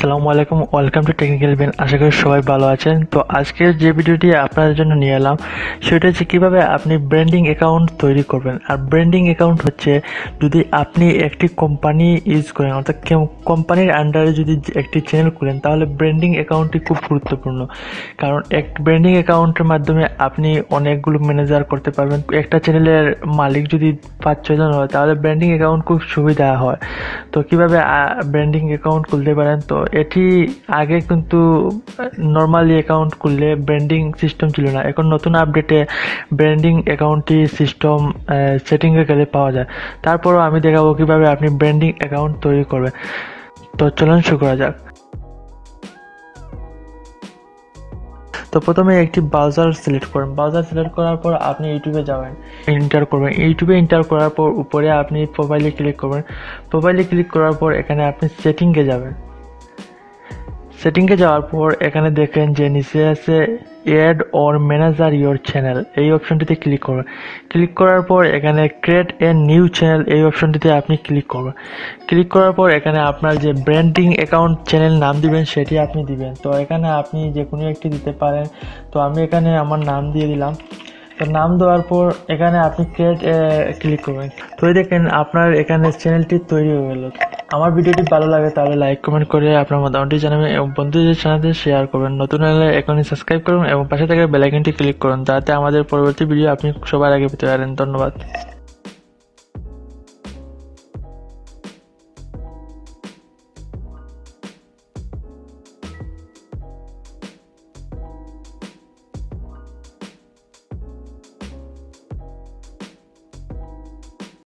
আসসালামু আলাইকুম, welcome to technical Ben. আশা করি সবাই ভালো আছেন। তো আজকের যে ভিডিওটি আপনাদের জন্য নিয়ে এলাম সেটা হচ্ছে কীভাবে আপনি ব্র্যান্ডিং অ্যাকাউন্ট তৈরি করবেন। আর ব্র্যান্ডিং অ্যাকাউন্ট হচ্ছে যদি আপনি একটি কোম্পানি ইউজ করেন, অর্থাৎ কোম্পানির আন্ডারে যদি একটি চ্যানেল খুলেন, তাহলে ব্র্যান্ডিং অ্যাকাউন্টটি খুব গুরুত্বপূর্ণ। কারণ এক ব্র্যান্ডিং অ্যাকাউন্টের মাধ্যমে আপনি অনেকগুলো ম্যানেজার করতে পারবেন। একটা চ্যানেলের মালিক যদি 5-6 জন হয়, তাহলে ব্র্যান্ডিং অ্যাকাউন্ট খুব সুবিধা হয়। তো কীভাবে ব্র্যান্ডিং অ্যাকাউন্ট খুলতে পারেন, তো এটি আগে কিন্তু নর্মালি অ্যাকাউন্ট খুললে ব্র্যান্ডিং সিস্টেম ছিল না। এখন নতুন আপডেটে ব্র্যান্ডিং অ্যাকাউন্টটি সিস্টেম সেটিংয়ে গেলে পাওয়া যায়। তারপরও আমি দেখাবো কীভাবে আপনি ব্র্যান্ডিং অ্যাকাউন্ট তৈরি করবেন। তো চলুন শুরু করা যাক। তো প্রথমে একটি ব্রাউজার সিলেক্ট করুন। ব্রাউজার সিলেক্ট করার পর আপনি ইউটিউবে যাবেন, এন্টার করবেন। ইউটিউবে এন্টার করার পর উপরে আপনি প্রোফাইলে ক্লিক করবেন। প্রোফাইলে ক্লিক করার পর এখানে আপনি সেটিংয়ে যাবেন। সেটিংয়ে যাওয়ার পর এখানে দেখেন যে নিচে আছে add or manager your channel, এই অপশনটিতে ক্লিক করবেন। ক্লিক করার পর এখানে ক্রিয়েট এ নিউ চ্যানেল, এই অপশনটিতে আপনি ক্লিক করবেন। ক্লিক করার পর এখানে আপনার যে ব্র্যান্ডিং অ্যাকাউন্ট চ্যানেল নাম দিবেন সেটি আপনি দিবেন। তো এখানে আপনি যে কোনো একটি দিতে পারেন। তো আমি এখানে আমার নাম দিয়ে দিলাম। তো নাম দেওয়ার পর এখানে আপনি ক্রিয়েট ক্লিক করবেন। তো দেখেন আপনার এখানে চ্যানেলটি তৈরি হয়ে গেল। আমার ভিডিওটি ভালো লাগে তাহলে লাইক কমেন্ট করে আপনার মতামতটি জানাবেন এবং বন্ধুদের সাথে শেয়ার করবেন। নতুন হলে এখনই সাবস্ক্রাইব করুন এবং পাশে থাকা বেল আইকনটি ক্লিক করুন, যাতে আমাদের পরবর্তী ভিডিও আপনি সবার আগে পেতে পারেন। ধন্যবাদ।